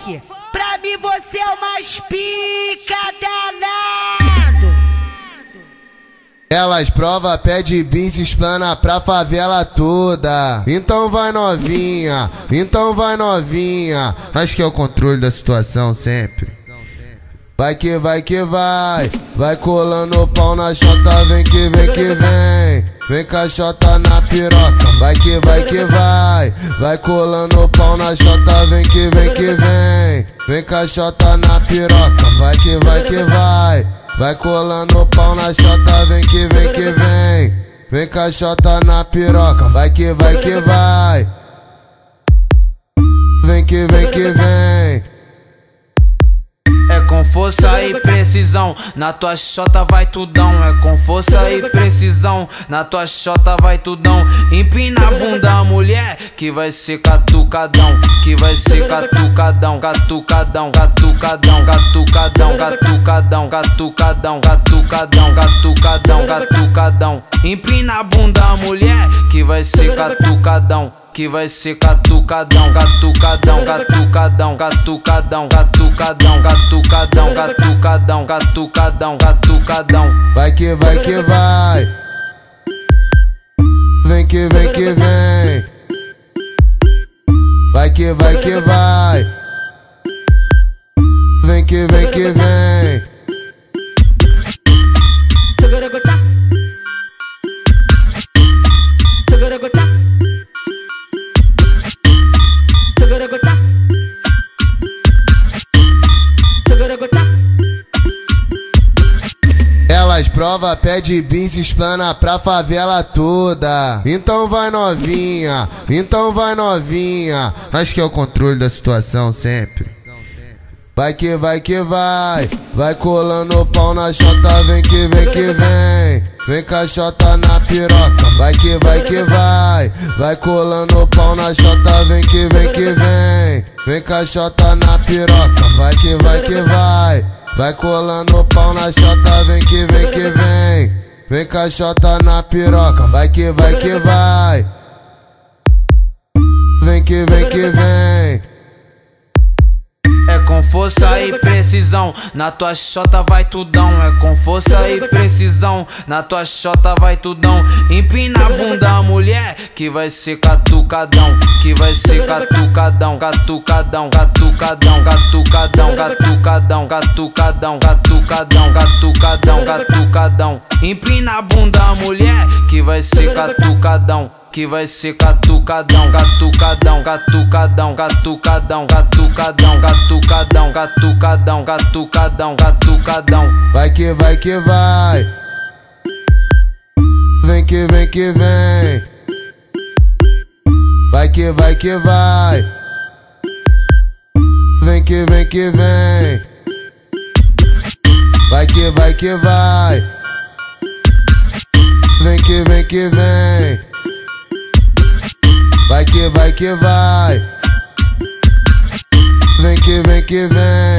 funk. Pra mim você é o mais pica danado. Elas prova, pede bis, explana pra favela toda. Então vai novinha, então vai novinha. Acho que é o controle da situação sempre. Vai que vai que vai, vai colando o pau na chota, vem que vem que vem. Vem com a chota na piroca, vai que vai que vai, vai colando o pau na chota, vem que vem que vem. Vem com a chota na piroca, vai que vai que vai, vai colando o pau na chota, vem que vem que vem. Vem com a chota na piroca, vai que vai que vai, vem que vem que vem. É com força e precisão, na tua chota vai tudão. É com força e precisão, na tua chota vai tudão. Empina a bunda, mulher, que vai ser catucadão. Que vai ser catucadão, catucadão, catucadão, catucadão, catucadão, catucadão, catucadão, catucadão, catucadão. Empina a bunda, mulher, que vai ser catucadão. Que vai ser catucadão, catucadão, catucadão, catucadão, catucadão, catucadão, catucadão, catucadão, catucadão. Vai que vai que vai, vem que vem que vem. Vai que vai que vai, vem que vem que vem. Elas prova, pede bis, explana pra favela toda. Então vai novinha, então vai novinha. Acho que é o controle da situação sempre. Vai que vai que vai, vai colando o pau na chota, vem que vem que vem. Vem com a chota na piroca, vai que vai que vai, vai colando o pau na chota, vem que vem que vem. Vem com a chota na piroca, vai que vai que vai, vai colando o pau na chota, vem que vem que vem. Vem com a chota na piroca, vai que vai que vai, vem que vem que vem. É com força e precisão, na tua chota vai tudão. É com força e precisão, na tua chota vai tudão. Empina a bunda, mulher, que vai ser catucadão. Que vai ser catucadão, catucadão, catucadão, catucadão, catucadão, catucadão, catucadão, catucadão, catucadão. Empina a bunda, mulher, que vai ser catucadão. Que vai ser catucadão, catucadão, catucadão, catucadão, catucadão, catucadão, catucadão, catucadão, catucadão. Vai que vai que vai, vem que vem que vem. Vai que vai que vai, vem que vem que vem. Vai que vai que vai, vem que vem que vem. Vai que vai que vai, vem que vem que vem.